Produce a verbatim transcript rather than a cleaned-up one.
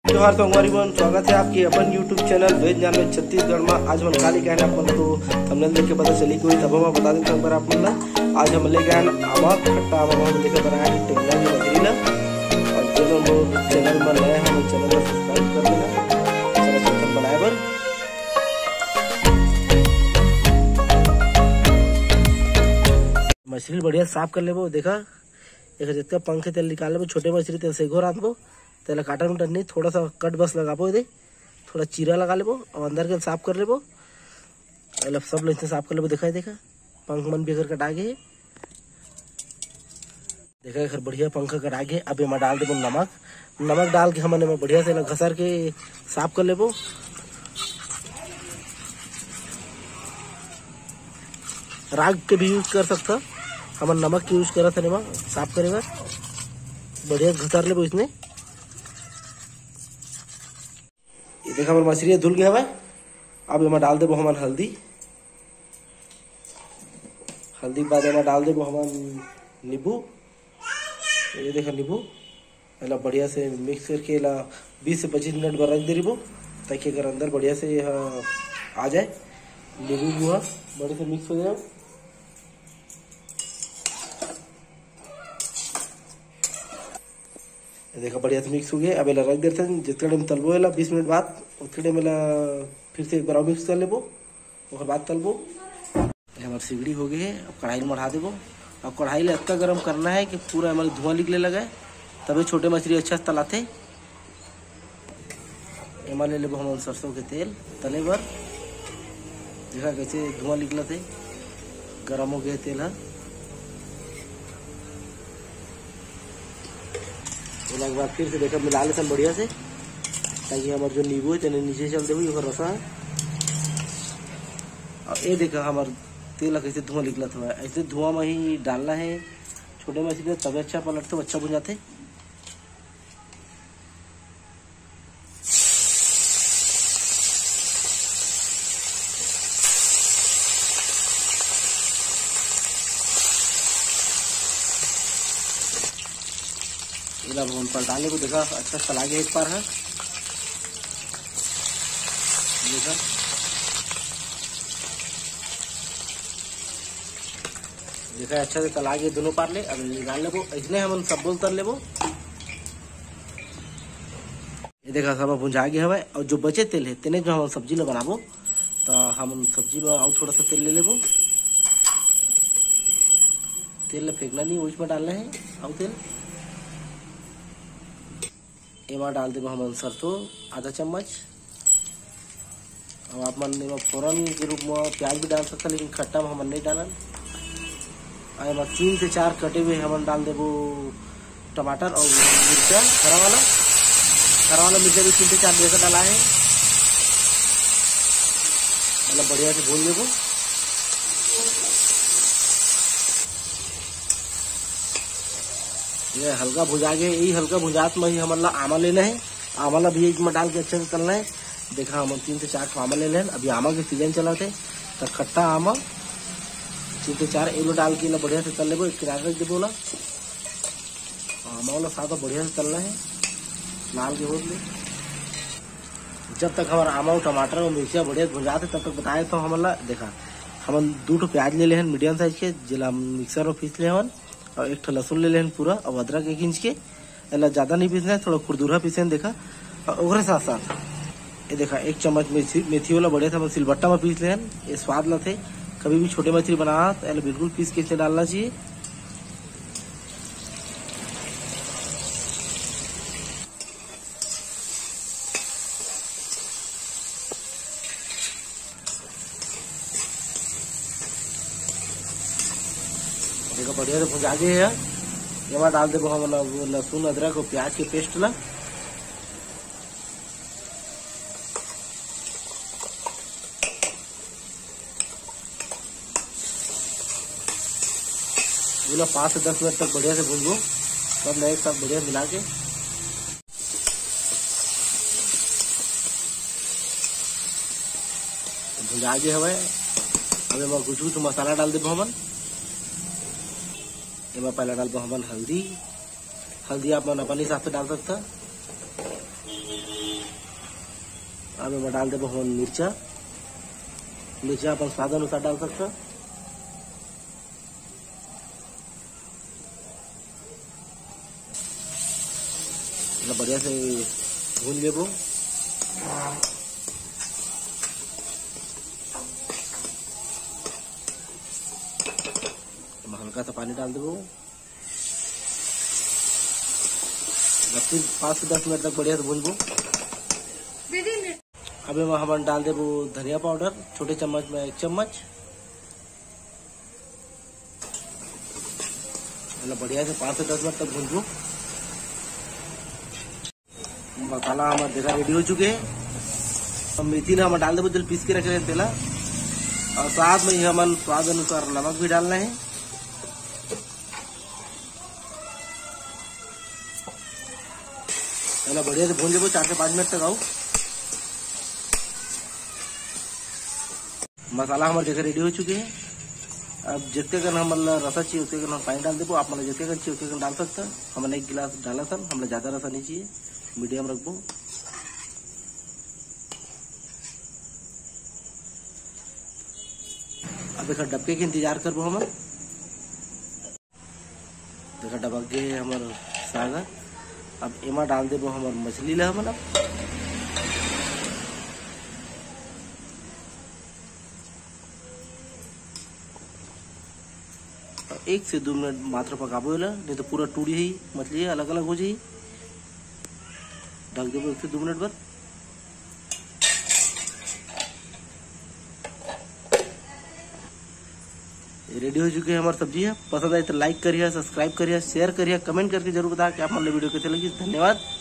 जोहार तो हमारी बहन स्वागत है आपके अपन यूट्यूब चैनल वेज जान में छत्तीसगढ़ में। आज हम खाली कहना अपन तो हमने देख के पता चली कोई तब हम बता देते हैं आप मतलब आज हम ले गए आमा खट्टा आमा हम देखे बनाया टेक्नोलॉजी मछली ला। और जो लोग चैनल में नए हैं चैनल को सब्सक्राइब कर देना। चलो चिकन बनाए बर मछली बढ़िया साफ कर ले वो देखा एक जितना पंखे तेल निकाल ले छोटे मछली तेल से घोर आते तेला काटन उटन नहीं थोड़ा सा कट बस लगाबो दे थोड़ा चीरा लगा लेबो और अंदर के साफ कर लेबो सब लोग साफ कर लेबो। देखा देखा पंख मन भी अगर कटा गए देखा घर बढ़िया पंख कटा गए। अब एमा डाल देबो नमक नमक डाल के हमन बढ़िया से घसर के साफ कर लेबो। राग के भी यूज कर सकता हमन नमक के यूज करत है साफ करे बर बढ़िया घसर लेबो इसने। ये देखा हमारे मछली धुल गया है। अब इमा डाल देबो हमन हल्दी हल्दी के बाद इमा डाल देबो हमन नींबू। ये देखा नींबू एला बढ़िया से मिक्स करके ला बीस से पच्चीस मिनट पर रख देबो ताकि अगर अंदर बढ़िया से यह आ जाए नींबू बुआ बढ़िया से मिक्स हो जाए। देखा बढ़िया से मिक्स हो गया। अब एला रख देते हैं जितने टाइम तलबो एला बीस मिनट बाद उतने टाइम एला फिर से एक बार मिक्स कर लेबो और बाद तलबो। हमारी सिगड़ी हो गई है। अब कढ़ाई में बढ़ा देबो। अब कढ़ाई ले इतना गर्म करना है कि पूरा हमारे धुआं निकले लगा तभी छोटे मछली अच्छा से तलाते। एमा ले लेबो हम सरसों के तेल तले बर। देखा कैसे धुआं निकला थे गर्म हो गया तेल है। के बाद फिर से देखा मिला लेते बढ़िया से ताकि हमारे जो नींबू है तेने नीचे चल दे हुई रसा है। और ये देखा हमारे तेल कैसे धुआं निकला था ऐसे धुआं में ही डालना है छोटे मछली तब अच्छा पलटते अच्छा बुझ जाते। हम पलटाने को देखा अच्छा चला गया एक बार है। देखा देखा अच्छा से चला गया दोनों पार ले। अब निकाल लेबो इसने हम सब बोल तर लेबो। ये देखा सब भुंजा गया है। और जो बचे तेल है तेने जो हम सब्जी ला बनाबो तो हम सब्जी में और थोड़ा सा तेल ले लेबो। तेल ला फेंकना नहीं उसमें डालना है और तेल एमा डाल देबो हम सरसों आधा चम्मच। और आप मन फोरन के रूप में प्याज भी डाल सकता लेकिन खट्टा में हमन नहीं डालन। और तीन से चार कटे हुए हमन डाल देबो टमाटर और मिर्चा हरा वाला हरा वाला मिर्चा भी तीन से चार जैसा डाला है। मतलब बढ़िया से भून देबो। ये हल्का भुजा गया। यही हल्का भुजात में ही हमारा आमा लेना है। आमा ला भी एक में डाल के अच्छे से तलना है। देखा हम तीन से चार आमा ले लें। अभी आमा के सीजन चला थे तो खट्टा आमा तीन से चार एलो डाल के बढ़िया से तल लेबो। एक किनारे रख देबो ला आमा वाला सादा बढ़िया से तलना है लाल के होत ले। जब तक हमारा आमा और टमाटर और मिर्चा बढ़िया भुजाते तब तक बताए तो हमारा देखा हम दो ठो प्याज ले लें मीडियम साइज के जिला मिक्सर में पीस ले हन। और एक लहसुन ले लें पूरा और अदरक एक इंच के एला ज्यादा नहीं पीसना है थोड़ा खुरदुरा पीसे देखा। और साथ साथ ये देखा एक चम्मच मेथी मेथी वाला बढ़िया था सिलबट्टा में पीस लें। ये स्वाद ला थे कभी भी छोटे मछली बना तो बिल्कुल पीस के डालना चाहिए। देखो बढ़िया से भुजा गए है। एमा डाल देबो हम लहसुन अदरक और प्याज के पेस्ट ला। बोला पाँच से दस मिनट तक बढ़िया से भून दो सब एक साथ बढ़िया मिला के। भुजा गए हवे। अब एमा कुछ कुछ मसाला डाल देबो हमन। एमा पहला डाल हमन हल्दी हल्दी आप मन अपन हिसाब से डाल सकता। अब मैं डाल देबो हम मिर्चा। मिर्चा अपन स्वाद अनुसार डाल सकते हैं। बढ़िया से भून लेबो। हल्का सा पानी डाल देबो। फिर पाँच से दस मिनट तक बढ़िया से भूनबो। अभी हम डाल देबो धनिया पाउडर, छोटे चम्मच में एक चम्मच। बढ़िया से पाँच से दस मिनट तक भूनबो। मसाला हमारे देखा रेडी हो चुके हैं। अब मेथी ना हम डाल देबो, जल पीस के रखे हैं तेला, और साथ में ही हम स्वाद अनुसार नमक भी डालना है। पहले बढ़िया से भून लेबो चार से पाँच मिनट तक। आओ मसाला हमारे देखा रेडी हो चुके हैं। अब जितने कन हम रसा चाहिए उतने कन हम पानी डाल देबो। आप मतलब जितने कन चाहिए उतने कन डाल सकते हैं। हमने एक गिलास डाला था, हमें ज्यादा रसा नहीं चाहिए, मीडियम रखबो। अब एक डब्बे के इंतजार करबो। हम देखा डबक गए हमार साग। अब एमा डाल देबो हमार मछली ला। हम एक से दो मिनट मात्र पकाबो, नहीं तो पूरा टूटी ही मछली अलग अलग हो जाए। ढक देबो एक से दो मिनट बाद। रेडी हो चुकी है हमारी सब्जी है। पसंद आए तो लाइक करिए, सब्सक्राइब करिए, शेयर करिए, कमेंट करके जरूर बताएं कि आप हमारे वीडियो कैसे लगी। धन्यवाद।